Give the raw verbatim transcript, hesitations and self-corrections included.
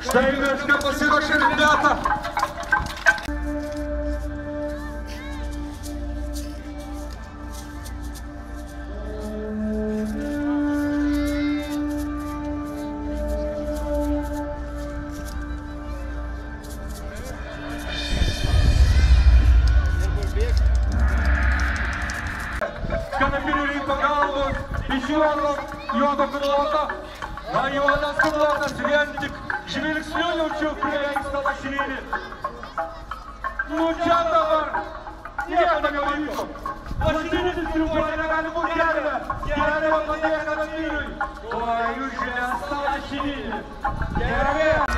Стаимешка посироши, ребята! Канапирили по голову, пищеводом, йода крылота, на йода крылота, связник, шевелик слюни учил, прияник стала шевели. Ну, чата бар, я не говорю. Лошадины ты стрюбали, ногами мутяли, я не могу не канапируй. Ой, уже стала шевели.